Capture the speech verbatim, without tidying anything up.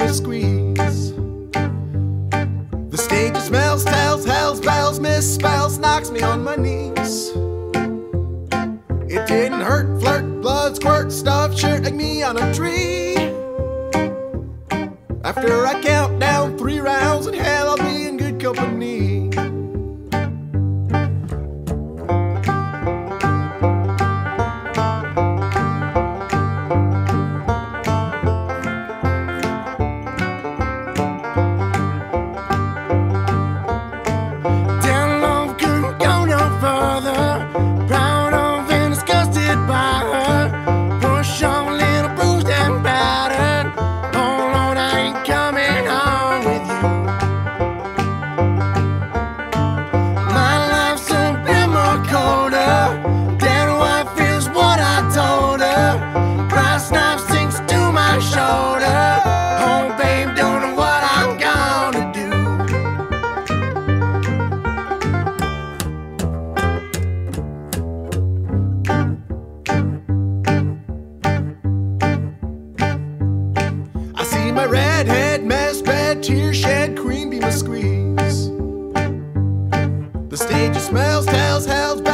a squeeze. The stage smells, tells, hells, bells, misspells, knocks me on my knees. It didn't hurt, flirt, blood, squirt, stuff, shirt like me on a tree. After I count down three rounds in hell, I'll be in good company. My redhead, mess, red, tear shed, cream beam a squeeze. The stage smells, tells, hells,